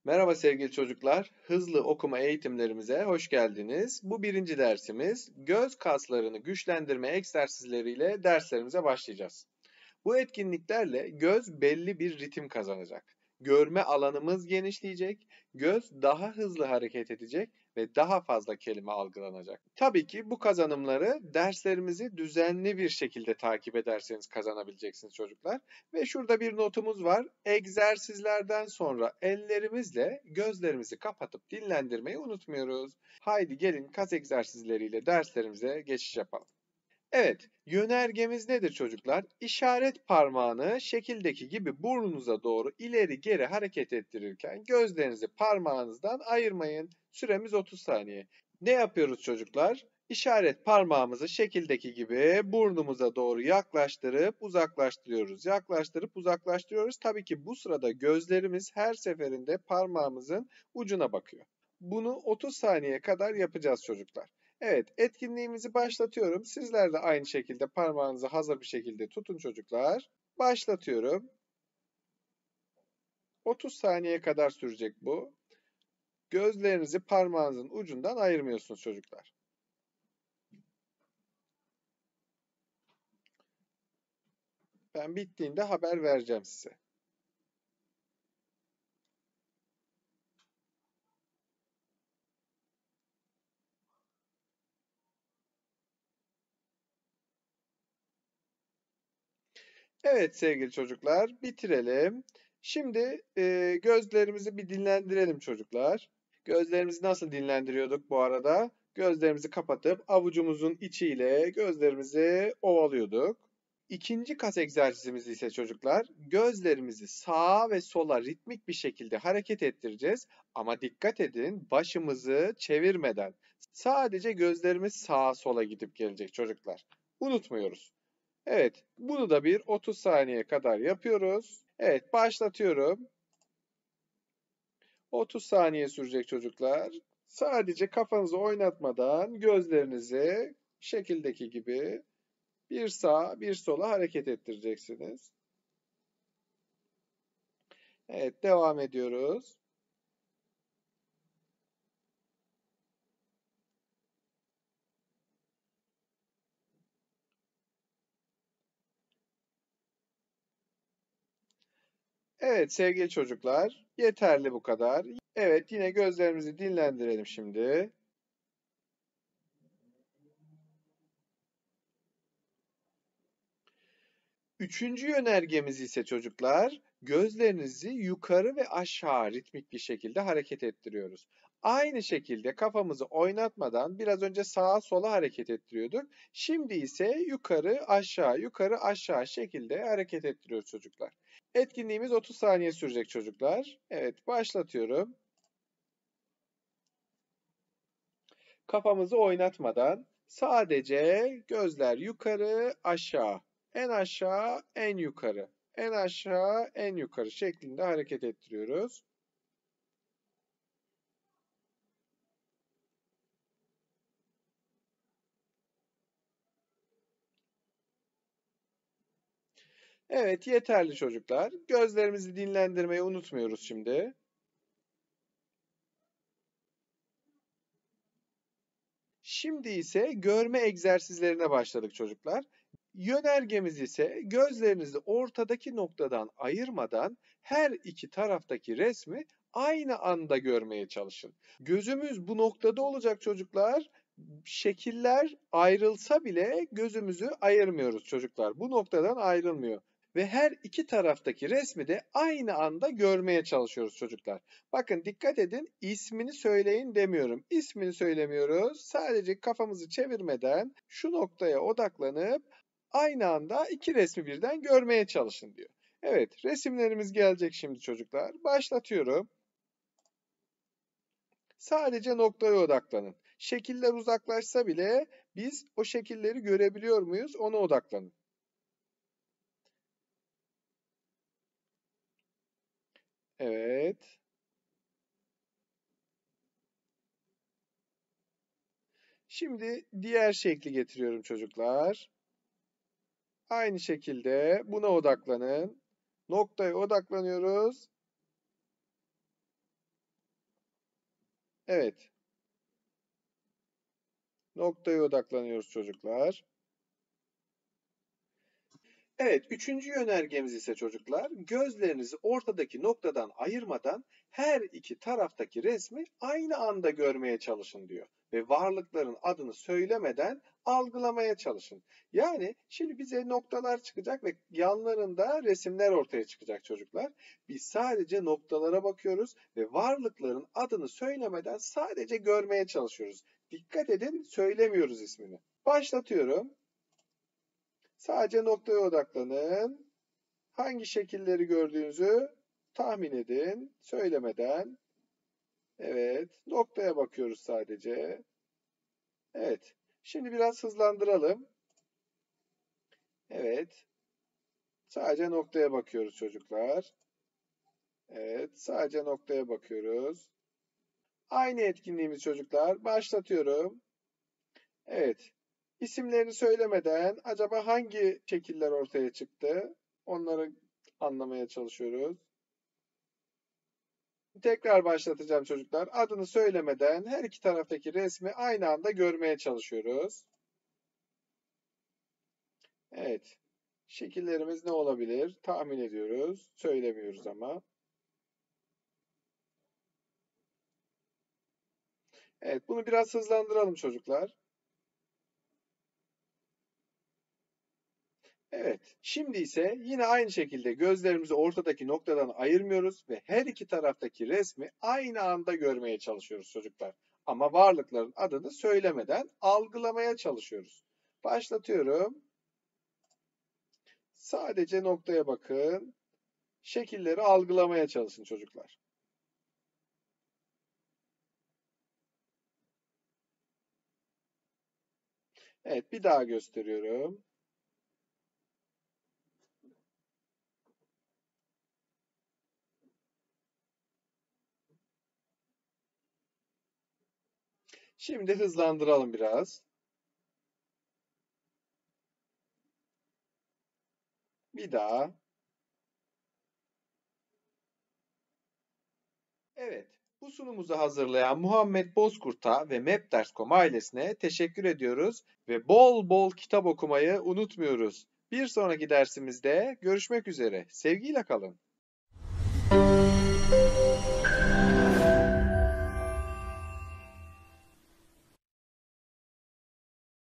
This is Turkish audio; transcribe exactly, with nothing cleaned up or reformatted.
Merhaba sevgili çocuklar, hızlı okuma eğitimlerimize hoş geldiniz. Bu birinci dersimiz. Göz kaslarını güçlendirme egzersizleriyle derslerimize başlayacağız. Bu etkinliklerle göz belli bir ritim kazanacak. Görme alanımız genişleyecek, göz daha hızlı hareket edecek ve daha fazla kelime algılanacak. Tabii ki bu kazanımları derslerimizi düzenli bir şekilde takip ederseniz kazanabileceksiniz çocuklar. Ve şurada bir notumuz var. Egzersizlerden sonra ellerimizle gözlerimizi kapatıp dinlendirmeyi unutmuyoruz. Haydi gelin kas egzersizleriyle derslerimize geçiş yapalım. Evet, yönergemiz nedir çocuklar? İşaret parmağını şekildeki gibi burnunuza doğru ileri geri hareket ettirirken gözlerinizi parmağınızdan ayırmayın. Süremiz otuz saniye. Ne yapıyoruz çocuklar? İşaret parmağımızı şekildeki gibi burnumuza doğru yaklaştırıp uzaklaştırıyoruz. Yaklaştırıp uzaklaştırıyoruz. Tabii ki bu sırada gözlerimiz her seferinde parmağımızın ucuna bakıyor. Bunu otuz saniye kadar yapacağız çocuklar. Evet, etkinliğimizi başlatıyorum. Sizler de aynı şekilde parmağınızı hazır bir şekilde tutun çocuklar. Başlatıyorum. otuz saniye kadar sürecek bu. Gözlerinizi parmağınızın ucundan ayırmıyorsunuz çocuklar. Ben bittiğinde haber vereceğim size. Evet sevgili çocuklar, bitirelim. Şimdi e, gözlerimizi bir dinlendirelim çocuklar. Gözlerimizi nasıl dinlendiriyorduk bu arada? Gözlerimizi kapatıp avucumuzun içiyle gözlerimizi ovalıyorduk. İkinci kas egzersizimiz ise çocuklar, gözlerimizi sağa ve sola ritmik bir şekilde hareket ettireceğiz. Ama dikkat edin, başımızı çevirmeden. Sadece gözlerimiz sağa sola gidip gelecek çocuklar. Unutmuyoruz. Evet, bunu da bir otuz saniye kadar yapıyoruz. Evet, başlatıyorum. otuz saniye sürecek çocuklar. Sadece kafanızı oynatmadan gözlerinizi şekildeki gibi bir sağa bir sola hareket ettireceksiniz. Evet, devam ediyoruz. Evet sevgili çocuklar, yeterli bu kadar. Evet, yine gözlerimizi dinlendirelim şimdi. Üçüncü yönergemiz ise çocuklar, gözlerinizi yukarı ve aşağı ritmik bir şekilde hareket ettiriyoruz. Aynı şekilde kafamızı oynatmadan biraz önce sağa sola hareket ettiriyorduk. Şimdi ise yukarı aşağı yukarı aşağı şekilde hareket ettiriyoruz çocuklar. Etkinliğimiz otuz saniye sürecek çocuklar. Evet, başlatıyorum. Kafamızı oynatmadan sadece gözler yukarı aşağı, en aşağı en yukarı, en aşağı en yukarı şeklinde hareket ettiriyoruz. Evet, yeterli çocuklar. Gözlerimizi dinlendirmeyi unutmuyoruz şimdi. Şimdi ise görme egzersizlerine başladık çocuklar. Yönergemiz ise gözlerinizi ortadaki noktadan ayırmadan her iki taraftaki resmi aynı anda görmeye çalışın. Gözümüz bu noktada olacak çocuklar. Şekiller ayrılsa bile gözümüzü ayırmıyoruz çocuklar. Bu noktadan ayrılmıyor. Ve her iki taraftaki resmi de aynı anda görmeye çalışıyoruz çocuklar. Bakın dikkat edin, ismini söyleyin demiyorum. İsmini söylemiyoruz. Sadece kafamızı çevirmeden şu noktaya odaklanıp aynı anda iki resmi birden görmeye çalışın diyor. Evet, resimlerimiz gelecek şimdi çocuklar. Başlatıyorum. Sadece noktaya odaklanın. Şekiller uzaklaşsa bile biz o şekilleri görebiliyor muyuz? Ona odaklanın. Evet. Şimdi diğer şekli getiriyorum çocuklar. Aynı şekilde buna odaklanın. Noktaya odaklanıyoruz. Evet. Noktaya odaklanıyoruz çocuklar. Evet, üçüncü yönergemiz ise çocuklar, gözlerinizi ortadaki noktadan ayırmadan her iki taraftaki resmi aynı anda görmeye çalışın diyor. Ve varlıkların adını söylemeden algılamaya çalışın. Yani şimdi bize noktalar çıkacak ve yanlarında resimler ortaya çıkacak çocuklar. Biz sadece noktalara bakıyoruz ve varlıkların adını söylemeden sadece görmeye çalışıyoruz. Dikkat edin, söylemiyoruz ismini. Başlatıyorum. Sadece noktaya odaklanın. Hangi şekilleri gördüğünüzü tahmin edin. Söylemeden. Evet. Noktaya bakıyoruz sadece. Evet. Şimdi biraz hızlandıralım. Evet. Sadece noktaya bakıyoruz çocuklar. Evet. Sadece noktaya bakıyoruz. Aynı etkinliğimiz çocuklar. Başlatıyorum. Evet. İsimlerini söylemeden acaba hangi şekiller ortaya çıktı? Onları anlamaya çalışıyoruz. Tekrar başlatacağım çocuklar. Adını söylemeden her iki taraftaki resmi aynı anda görmeye çalışıyoruz. Evet. Şekillerimiz ne olabilir? Tahmin ediyoruz. Söylemiyoruz ama. Evet, bunu biraz hızlandıralım çocuklar. Evet. Şimdi ise yine aynı şekilde gözlerimizi ortadaki noktadan ayırmıyoruz ve her iki taraftaki resmi aynı anda görmeye çalışıyoruz çocuklar. Ama varlıkların adını söylemeden algılamaya çalışıyoruz. Başlatıyorum. Sadece noktaya bakın. Şekilleri algılamaya çalışın çocuklar. Evet, bir daha gösteriyorum. Şimdi hızlandıralım biraz. Bir daha. Evet, bu sunumuzu hazırlayan Muhammed Bozkurt'a ve map ders nokta com ailesine teşekkür ediyoruz ve bol bol kitap okumayı unutmuyoruz. Bir sonraki dersimizde görüşmek üzere. Sevgiyle kalın.